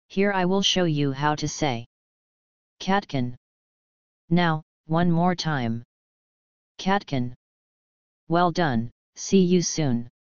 Here I will show you how to say catkin. Now, one more time. Catkin. Well done, see you soon.